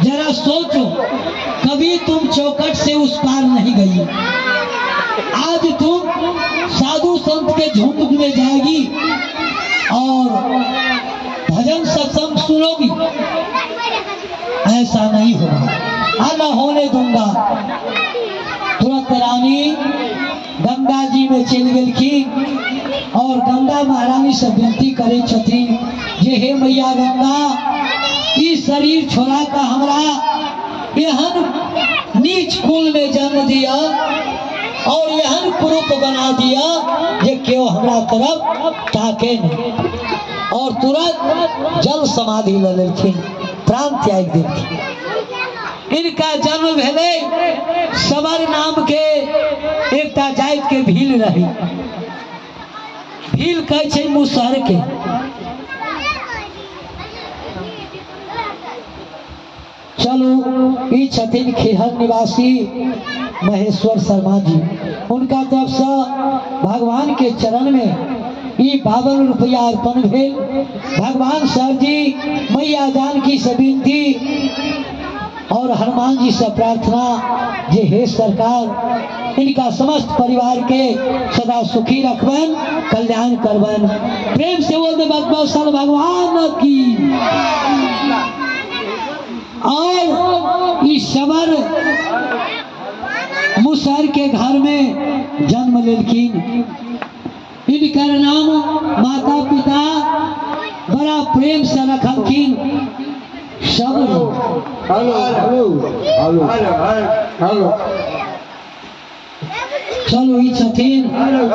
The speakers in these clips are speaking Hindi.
जरा सोचो, कभी तुम चौखट से उस पार नहीं गई, आज तुम साधु संत के झुंड में जाएगी और भजन सत्संग सुनोगी। ऐसा नहीं होगा, न होने दूंगा। तुरंत रानी गंगा जी में चल गई और गंगा महारानी से विनती करे छथिन जे हे मैया गंगा, इस शरीर छोड़ा का हमरा एहन नीच कुल में जन्म दिया और एहन कुरूप बना दिया जे क्यों हमरा तरफ ताके नहीं। और तुरंत जल समाधि ले लेथिन, प्राण त्याग देथिन। इनका जन्म भेले सबर नाम के एक जाति के भील रही। भील कहे छे मुसहर के। चलो ई छथिन खेहर निवासी महेश्वर शर्मा जी। उनका तरफ से भगवान के चरण में ई 52 रुपया अर्पण भेल। भगवान सर जी मैया जानकी से विनती और हनुमान जी से प्रार्थना जे हे सरकार, इनका समस्त परिवार के सदा सुखी रखबन, कल्याण करबन। प्रेम से बोलते भगवान की। और इस सबर मुसहर के घर में जन्म लेलखिन। इनकर नाम माता पिता बड़ा प्रेम से रखलखिन, सबरी। चलो ई छथिन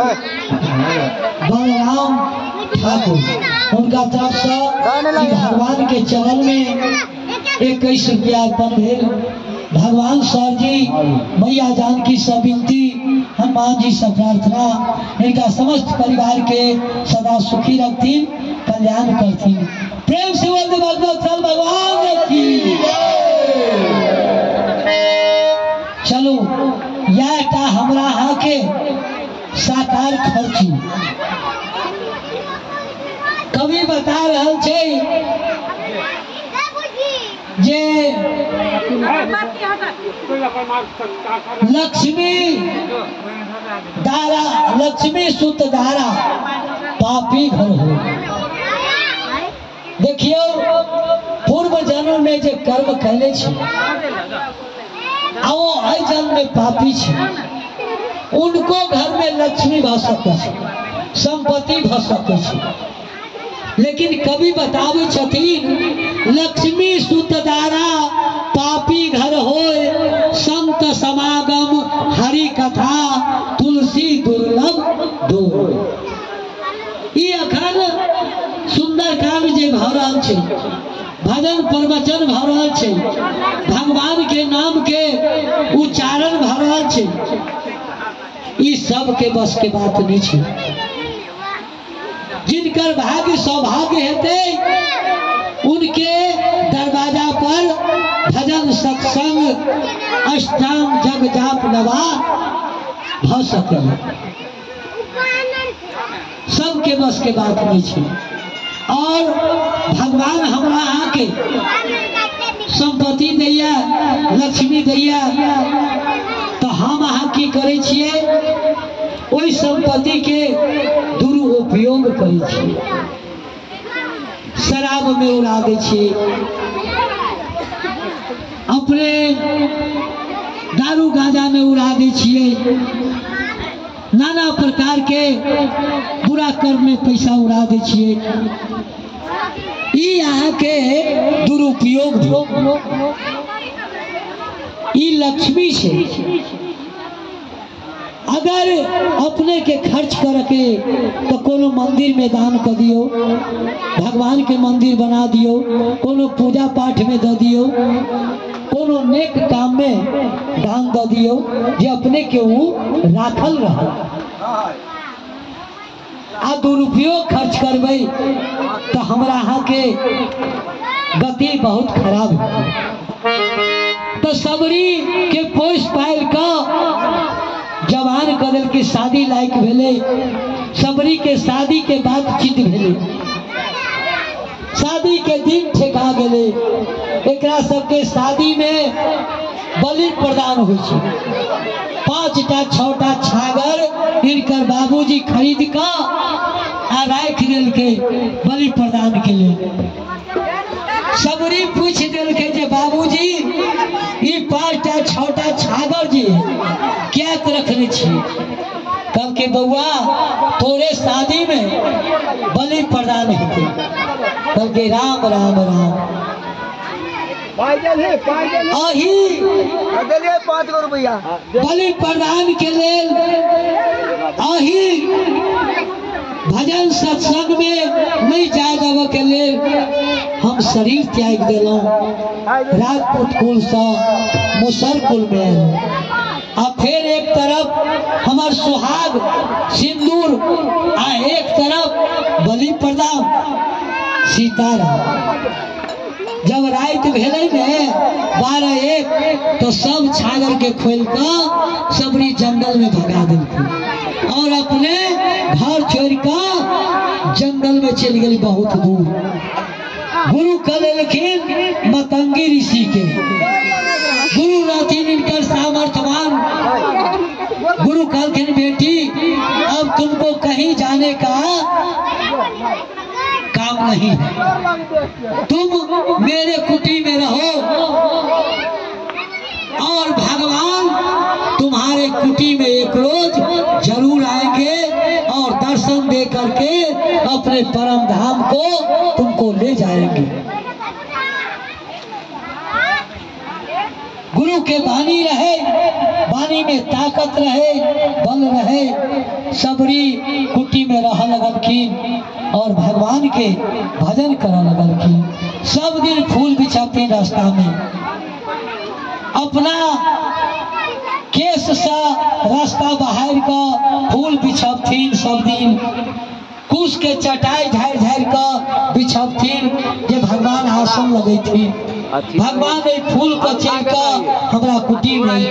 बलराम ठाकुर। उनका तरफ से भगवान के चरण में 21 रुपया अर्पण भेल। भगवान सर जी मैया जानकी से विनती, हनुमान जी से प्रार्थना, इनका समस्त परिवार के सदा सुखी रखतीन, कल्याण करतीन। प्रेम से बोलते भगवान की। चलो या हमरा यहाँ के साकार खर्ची कवि बता रहा छे जे लक्ष्मी सुत दारा पापी घर हो। देखियो पूर्व जन्म में जे कर्म कैले छे आओ आई जन्म में पापी छे, उनको घर में लक्ष्मी भ सके छे, संपत्ति भ सके छे। लेकिन कवि बतावे छथिन लक्ष्मी सुतदारा पापी घर होए, संत समागम हरि कथा तुलसी दुर्लभ दो। ई अखन सुंदर काव्य जे भ रहल छे, भजन प्रवचन भ रहल छे, भगवान के नाम के उच्चारण भ रहल छे, ई सब के बस के बात नहीं छे। जिनकर भाग्य सौभाग्य हेते उनके दरवाजा पर भजन सत्संग अष्टांग जग जाप नवा भ सके। सबके बस के बात नहीं छे। और भगवान हमरा आके संपत्ति दैया, लक्ष्मी दैया, तो हम अहाँ की करे छिए, ओई संपत्ति के दुरुपयोग करे छिए, शराब में उड़ा दे छिए, अपने दारू गांजा में उड़ा दे छिए, नाना प्रकार के बुरा कर्म में पैसा उड़ा दे छिए। ई यहाँ के दुरुपयोग ई लक्ष्मी से अगर अपने के खर्च करके तो कोनो मंदिर में दान कर दियो, भगवान के मंदिर बना दियो, कोनो पूजा पाठ में दे दियो, कोनो नेक काम में दान दे दियो, जे अपने के वो राखल रह। आ दुरुपयोग खर्च करबे तो हमरा यहाँ के गति बहुत खराब है। तो सबरी के पोष पाल का जवान कदल के शादी लायक भेले, सबरी के शादी के बाद चित भेले, शादी के दिन ठेका गेले, एकरा सबके शादी में बलि प्रदान हो 5टा 6टा छागर इनकर बाबूजी खरीद कर राख दिल के बलि प्रदान के लिए। सबरी पूछ दिल के जे बाबूजी ये 5टा 6टा छागर जी क्या रखने छी? कल के बउआ तोरे शादी में बलि प्रदान होते। कल के राम राम राम अही बलि प्रदान के लेल अही भजन सत्संग में नहीं जाए देव के लेल हम शरीर त्याग दिलों। राजपूत कुल से मुसर कुल में आ फिर एक तरफ हमार सुहाग सिंदूर आ एक तरफ बलि प्रदान सीताराम। जब रात भेले में 12-1 तो सब छागर के खोल कर सबरी जंगल में भगा दिलखिन और अपने घर छोड़ कर जंगल में चल गई बहुत दूर। गुरु कह लेकिन मतंगी ऋषि के गुरु रहथिन इनकर सामर्थ्यवान। गुरु कहलखिन बेटी अब तुमको कहीं जाने का काम नहीं है, तुम मेरे कुटी में रहो और भगवान तुम्हारे कुटी में एक रोज जरूर आएंगे और दर्शन दे करके अपने परम धाम को तुमको ले जाएंगे। गुरु के वाणी रहे, वाणी में ताकत रहे, बल रहे। सबरी कुटी में रह लगलखिन और भगवान के भजन कर लगलखिन। सब दिन फूल बिछाती रास्ता में, अपना केस सा रास्ता बाहर का फूल बिछातीन। सब दिन कुश के चटाई झाड़ झाड़ का बिछातीन जे भगवान आसन लगे थी। भगवान फूल को चेका हमरा कुटी में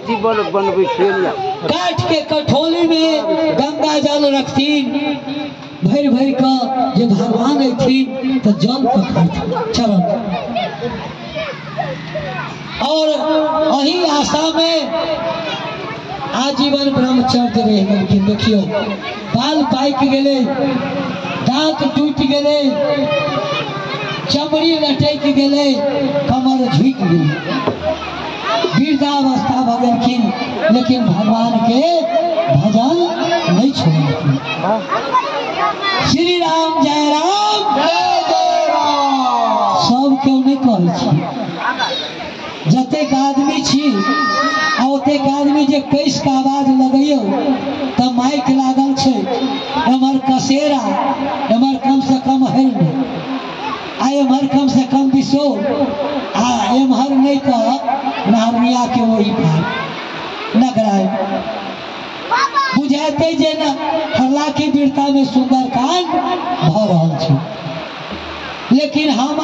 काट के कठोली में गंगा जल रखतीन। भर भर का जे भगवान थी तो जल पकड़ती चरण और यही आशा में आजीवन ब्रह्मचर्य रह गलखिन। देखियो बाल पाक गए, दांत टूट गए, चमड़ी लटक गए, कमर झुक गई, वृद्धावस्था भगलखिन लेकिन भगवान के भजन नहीं छोड़लखिन। श्री राम जय राम जय राम सब क्यों नहीं कहै जतेक आदमी छी ओतेक आदमी जे कैस के आवाज लगैयो तो माइक लागल छे एमहर कसेरा एमहर कम से कम है आ एमहर कम से कम बिसो आ एमहर नहीं तो नारनिया के वही पार नगराय बुझाते जे न हल्ला की वीरता में सुंदर कांड भ रहल छे। लेकिन हम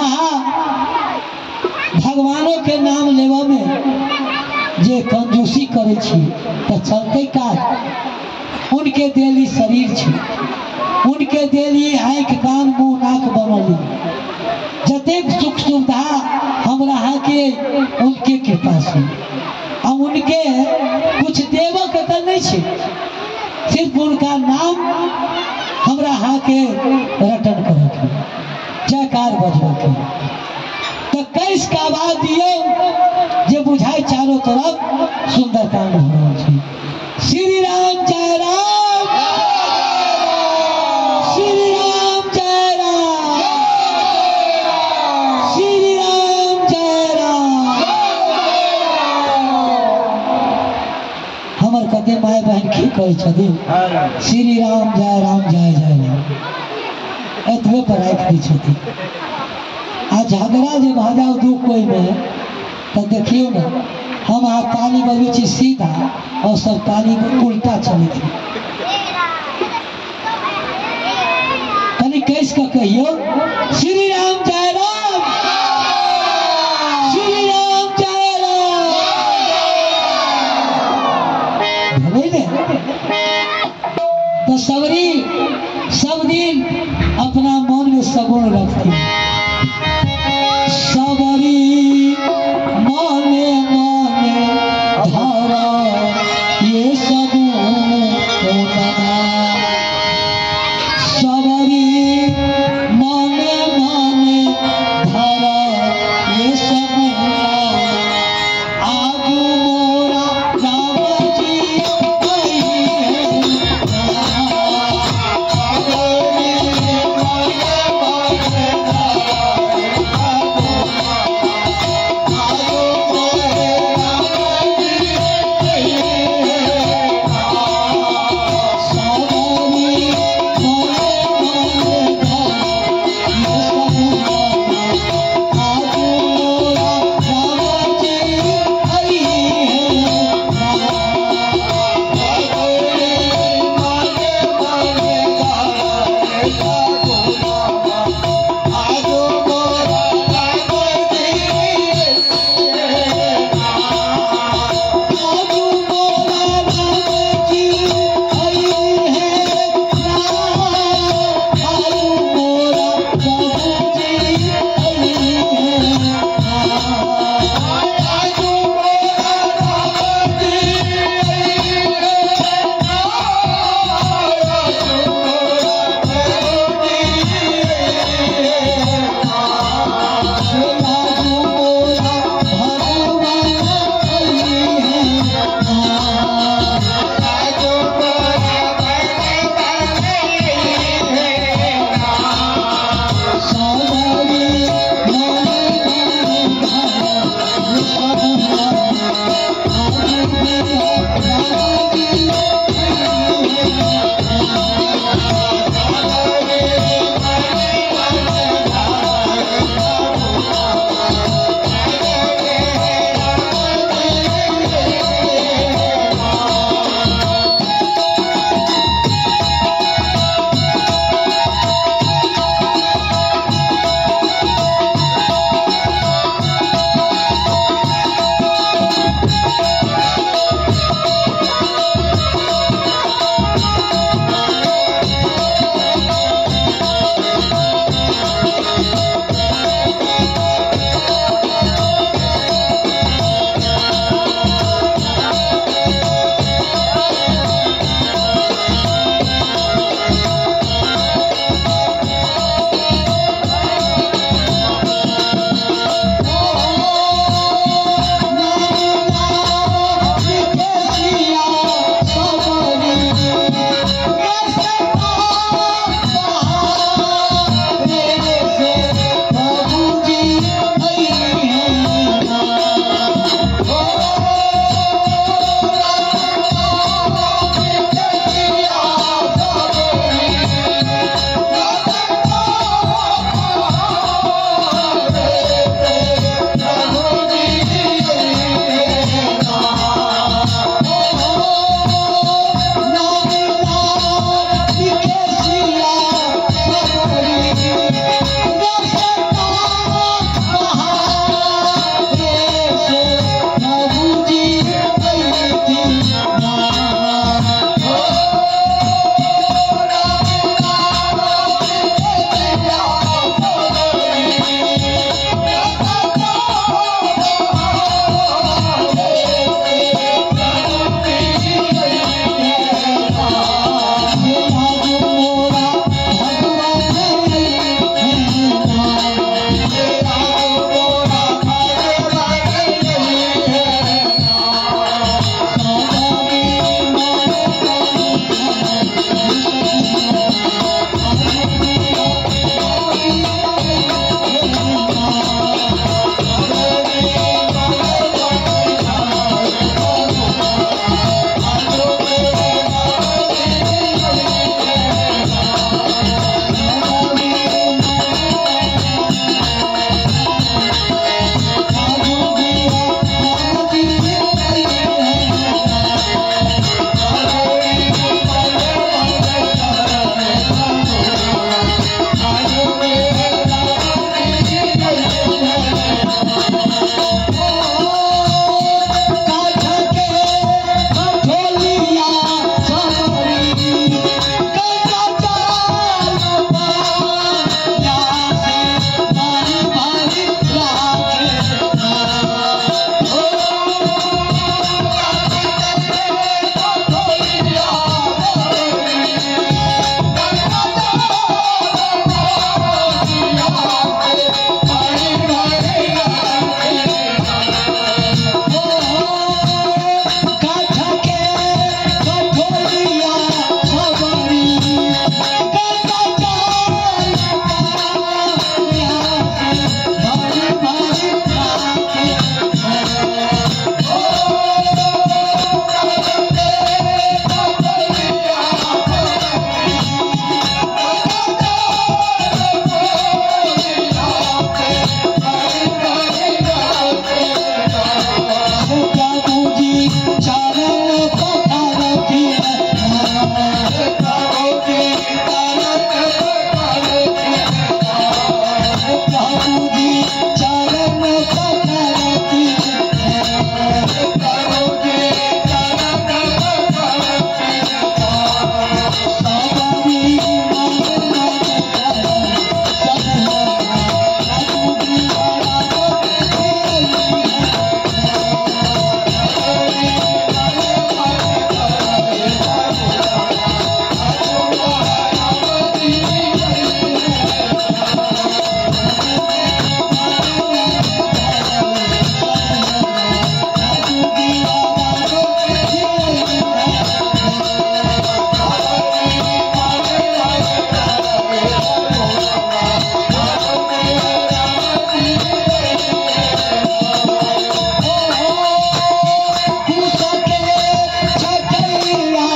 भगवानों के नाम लेवा में जे कंजूसी करे छी तो चलते काज उनके देली शरीर छी, उनके देली आँख कान मुँह नाक बनली जतेक सुख सुविधा हमरा के उनके कृपा से अब उनके कुछ देव के तो नहीं छे, सिर्फ उनका नाम हमरा के रटन करे जयकार बजबे के तो कैस का आवाज दियो जे बुझाई चारों तरफ सुंदर कांड हो रहा है। श्री राम जय राम श्री राम जय राम श्री राम जय राम। हमर कते माय बहन की कहे छथिन श्री राम जय राम जय जय राम एतबे पर राख दी छथिन। आ झगड़ा जे भऽ जाओ दू कोई में तो देखियो ना हम ताली बजबै छी सीधा और सब ताली में उल्टा चले थे। तनी कैस के कहियो श्री राम